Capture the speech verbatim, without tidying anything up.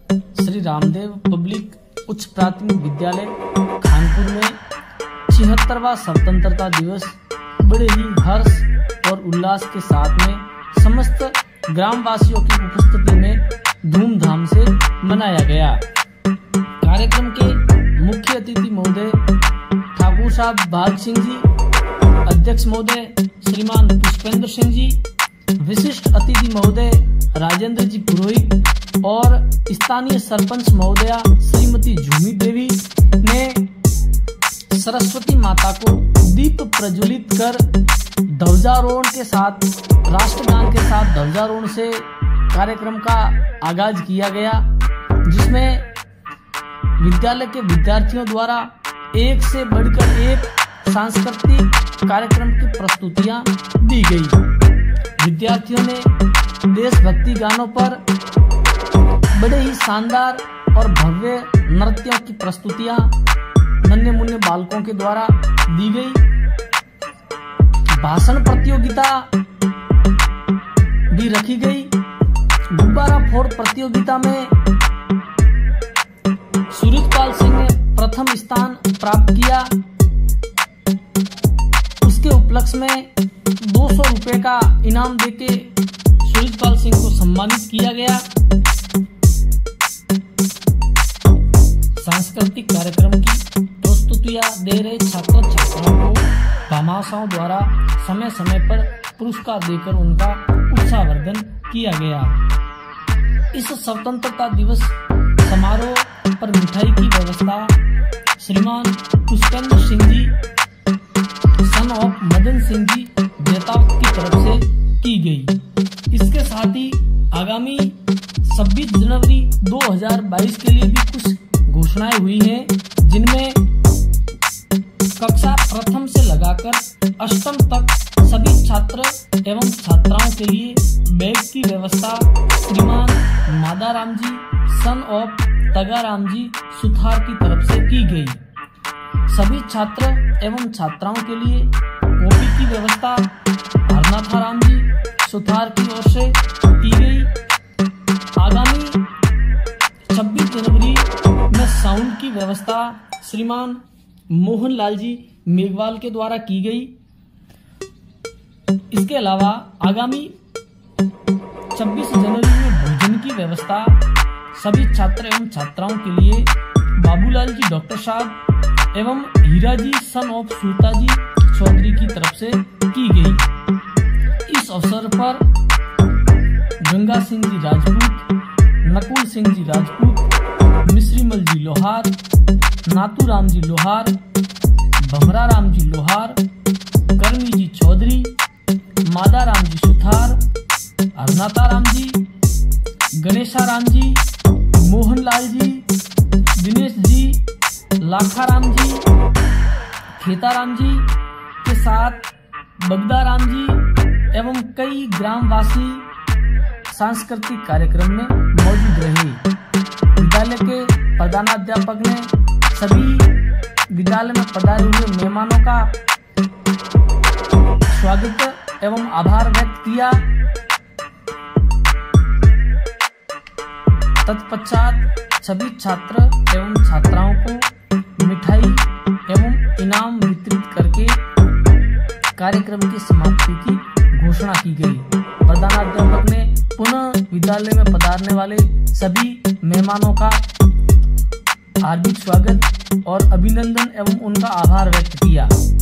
Shri Ramdev public उच्च प्राथमिक विद्यालय खानपुर में छिहत्तरवां स्वतंत्रता दिवस बड़े ही हर्ष और उल्लास के साथ में समस्त ग्रामवासियों की उपस्थिति में धूमधाम से मनाया गया। कार्यक्रम के मुख्य अतिथि महोदय ठाकुर साहब भाग सिंह जी, अध्यक्ष महोदय श्रीमान पुष्पेंद्र सिंह जी, विशिष्ट अतिथि महोदय राजेंद्र जी पुरोहित और स्थानीय सरपंच महोदया श्रीमती झूमी देवी ने सरस्वती माता को दीप प्रज्वलित कर ध्वजारोहण के साथ राष्ट्रगान के साथ ध्वजारोहण से कार्यक्रम का आगाज किया गया, जिसमें विद्यालय के विद्यार्थियों द्वारा एक से बढ़कर एक सांस्कृतिक कार्यक्रम की प्रस्तुतियां दी गई। विद्यार्थियों ने देशभक्ति गानों पर बड़े ही शानदार और भव्य नृत्यों की प्रस्तुतियां नन्हे मुन्ने बालकों के द्वारा दी गई। भाषण प्रतियोगिता भी रखी गई। गुब्बारा फोड़ प्रतियोगिता में सूरजपाल सिंह ने प्रथम स्थान प्राप्त किया। उसके उपलक्ष्य में दो सौ रुपए का इनाम देके सूरजपाल सिंह को सम्मानित किया गया। सांस्कृतिक कार्यक्रम की प्रस्तुतियां दे रहे छात्र छात्राओं को भामाशाहों द्वारा समय समय पर पुरस्कार देकर उनका उत्साहवर्धन किया गया। इस स्वतंत्रता दिवस समारोह पर मिठाई की व्यवस्था श्रीमान पुष्पेंद्र सिंह जी सन ऑफ मदन सिंह जी जैताव की तरफ से की गई। इसके साथ ही आगामी छब्बीस जनवरी दो हज़ार बाईस के लिए भी कुछ घोषणाएं हुई हैं, जिनमें कक्षा प्रथम से लगाकर अष्टम तक सभी छात्र एवं छात्राओं के लिए बैग की व्यवस्था श्रीमान मादाराम जी सन ऑफ तगाराम जी सुथार की तरफ से की गई। सभी छात्र एवं छात्राओं के लिए कॉपी की व्यवस्था हरनाथाराम जी सुथार की ओर से की गई। आगामी छब्बीस जनवरी में साउंड की व्यवस्था श्रीमान मोहनलाल जी मेघवाल के द्वारा की गई। इसके अलावा आगामी छब्बीस जनवरी में भोजन की व्यवस्था सभी छात्र एवं छात्राओं के लिए बाबूलाल जी डॉक्टर साहब एवं हीरा जी सन ऑफ सूता जी चौधरी की तरफ से की गई। इस अवसर पर गंगा सिंह जी राजपूत, नकुल सिंह जी राजपूत, मिश्रीमल जी लोहार, नाथूराम जी लोहार, भमरा राम जी लोहार, कर्मी जी चौधरी, मादाराम जी सुथार, हरनाथाराम जी, गणेशाराम जी, मोहनलाल जी, दिनेश जी, लाखाराम जी, खेताराम जी के साथ बगदाराम जी एवं कई ग्रामवासी सांस्कृतिक कार्यक्रम में मौजूद रहे। विद्यालय के प्रधानाध्यापक ने सभी विद्यालय में पधारे हुए मेहमानों का स्वागत एवं आभार व्यक्त किया। तत्पश्चात सभी छात्र एवं छात्राओं को मिठाई एवं इनाम वितरित करके कार्यक्रम की समाप्ति की घोषणा की गई। प्रधानाध्यापक ने पुनः विद्यालय में पधारने वाले सभी मेहमानों का हार्दिक स्वागत और अभिनंदन एवं उनका आभार व्यक्त किया।